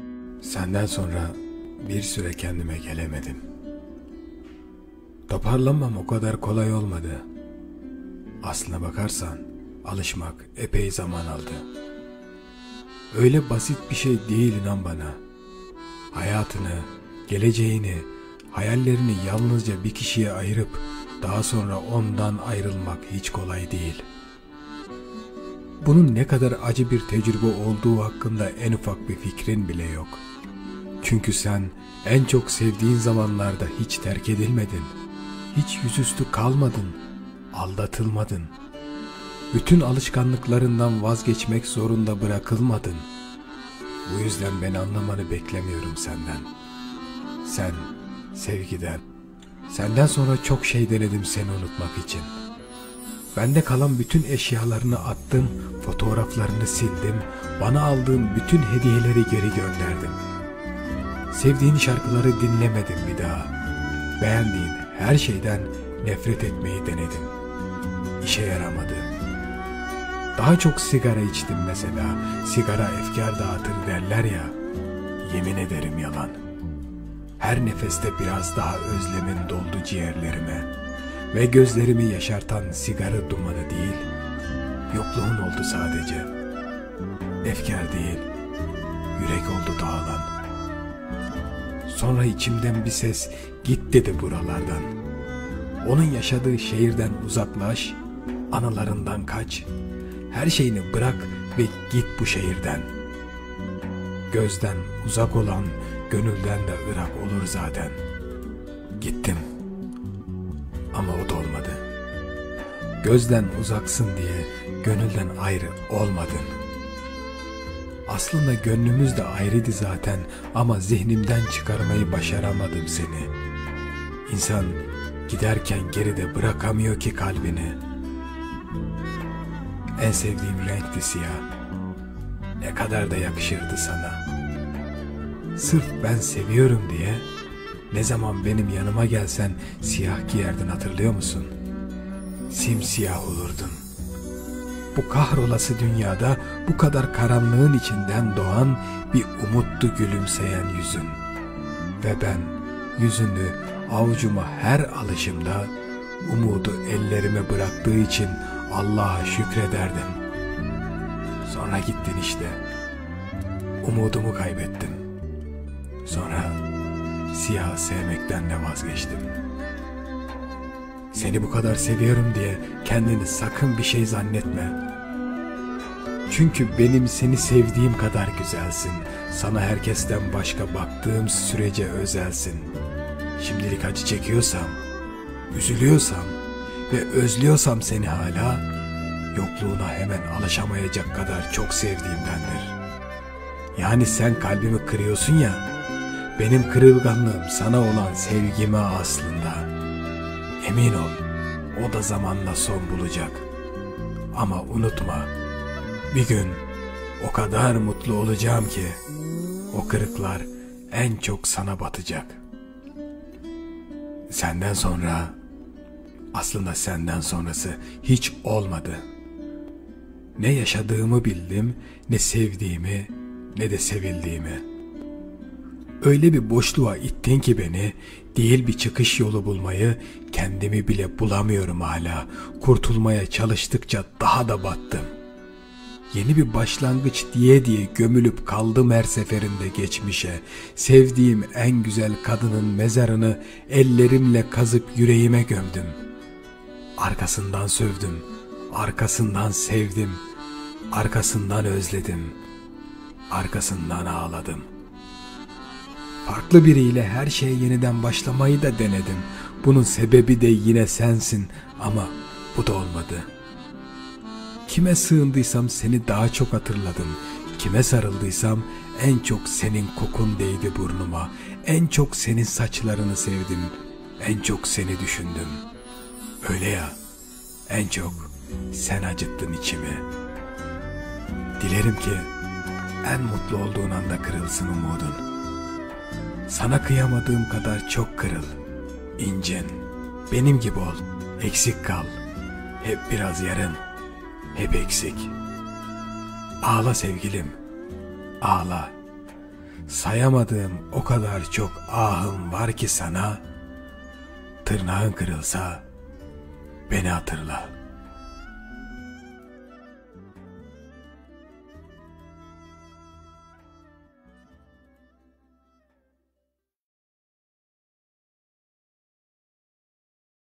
Senden sonra bir süre kendime gelemedim. Toparlanmam o kadar kolay olmadı. Aslına bakarsan alışmak epey zaman aldı. Öyle basit bir şey değil, inan bana. Hayatını, geleceğini, hayallerini yalnızca bir kişiye ayırıp daha sonra ondan ayrılmak hiç kolay değil. Bunun ne kadar acı bir tecrübe olduğu hakkında en ufak bir fikrin bile yok. Çünkü sen en çok sevdiğin zamanlarda hiç terk edilmedin. Hiç yüzüstü kalmadın, aldatılmadın. Bütün alışkanlıklarından vazgeçmek zorunda bırakılmadın. Bu yüzden ben anlamanı beklemiyorum senden. Sen sevgiden, senden sonra çok şey denedim seni unutmak için. Bende kalan bütün eşyalarını attım, fotoğraflarını sildim, bana aldığın bütün hediyeleri geri gönderdim. Sevdiğin şarkıları dinlemedim bir daha. Beğendiğin her şeyden nefret etmeyi denedim. İşe yaramadı. Daha çok sigara içtim mesela. Sigara efkar dağıtır derler ya. Yemin ederim yalan. Her nefeste biraz daha özlemin doldu ciğerlerime. Ve gözlerimi yaşartan sigara dumanı değil, yokluğun oldu sadece. Efkar değil, yürek oldu dağılan. Sonra içimden bir ses git dedi buralardan. Onun yaşadığı şehirden uzaklaş, anılarından kaç. Her şeyini bırak ve git bu şehirden. Gözden uzak olan gönülden de ırak olur zaten. Gittim ama o da olmadı. Gözden uzaksın diye gönülden ayrı olmadın. Aslında gönlümüz de ayrıydı zaten ama zihnimden çıkarmayı başaramadım seni. İnsan giderken geride bırakamıyor ki kalbini. En sevdiğim renkti siyah. Ne kadar da yakışırdı sana. Sırf ben seviyorum diye ne zaman benim yanıma gelsen siyah giyerdin, hatırlıyor musun? Simsiyah olurdun. Bu kahrolası dünyada bu kadar karanlığın içinden doğan bir umuttu gülümseyen yüzün. Ve ben yüzünü avucuma her alışımda umudu ellerime bıraktığı için Allah'a şükrederdim. Sonra gittin işte. Umudumu kaybettim. Sonra siyahı sevmekten de vazgeçtim. Seni bu kadar seviyorum diye kendini sakın bir şey zannetme. Çünkü benim seni sevdiğim kadar güzelsin. Sana herkesten başka baktığım sürece özelsin. Şimdilik acı çekiyorsam, üzülüyorsam ve özlüyorsam seni hala, yokluğuna hemen alışamayacak kadar çok sevdiğimdendir. Yani sen kalbimi kırıyorsun ya, benim kırılganlığım sana olan sevgime aslında. Emin ol, o da zamanla son bulacak. Ama unutma, bir gün o kadar mutlu olacağım ki, o kırıklar en çok sana batacak. Senden sonra, aslında senden sonrası hiç olmadı. Ne yaşadığımı bildim, ne sevdiğimi, ne de sevildiğimi. Öyle bir boşluğa ittin ki beni, değil bir çıkış yolu bulmayı, kendimi bile bulamıyorum hala. Kurtulmaya çalıştıkça daha da battım. Yeni bir başlangıç diye gömülüp kaldım her seferinde geçmişe. Sevdiğim en güzel kadının mezarını ellerimle kazıp yüreğime gömdüm. Arkasından sövdüm, arkasından sevdim, arkasından özledim, arkasından ağladım. Farklı biriyle her şeye yeniden başlamayı da denedim. Bunun sebebi de yine sensin ama bu da olmadı. Kime sığındıysam seni daha çok hatırladım. Kime sarıldıysam en çok senin kokun değdi burnuma. En çok senin saçlarını sevdim. En çok seni düşündüm. Öyle ya, en çok sen acıttın içimi. Dilerim ki en mutlu olduğun anda kırılsın umudun. Sana kıyamadığım kadar çok kırıl, incin, benim gibi ol, eksik kal, hep biraz yarın, hep eksik. Ağla sevgilim, ağla. sayamadığım o kadar çok ahım var ki sana, tırnağın kırılsa beni hatırla.